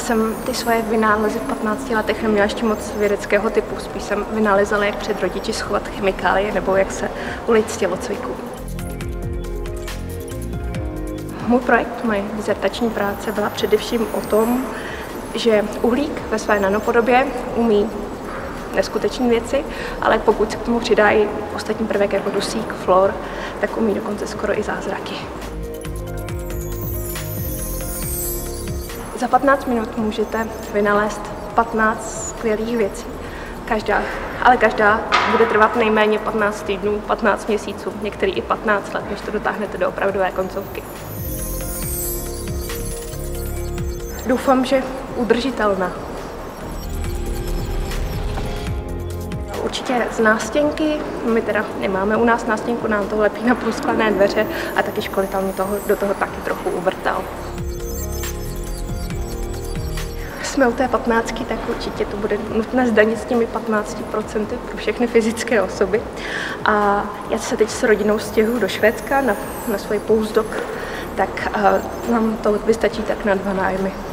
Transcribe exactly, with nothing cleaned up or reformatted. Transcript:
jsem ty svoje vynálezy v patnácti letech neměla ještě moc vědeckého typu. Spíš jsem vynalezala, jak před rodiči schovat chemikálie nebo jak se ulít z tělocviku. Můj projekt, moje dizertační práce byla především o tom, že uhlík ve své nanopodobě umí neskutečné věci, ale pokud se k tomu přidají ostatní prvek jako dusík, fluor, tak umí dokonce skoro i zázraky. Za patnáct minut můžete vynalézt patnáct skvělých věcí. Každá, ale každá bude trvat nejméně patnáct týdnů, patnáct měsíců, některý i patnáct let, než to dotáhnete do opravdové koncovky. Doufám, že udržitelná. Určitě z nástěnky, my teda nemáme u nás nástěnku, nám to lepí na prosklené dveře a taky školitel mi toho, do toho taky trochu uvrtal. Jsme u té patnáctky, tak určitě to bude nutné zdanit s těmi patnácti procenty pro všechny fyzické osoby. A já se teď s rodinou stěhuju do Švédska na, na svůj postdoc, tak uh, nám to vystačí tak na dva nájmy.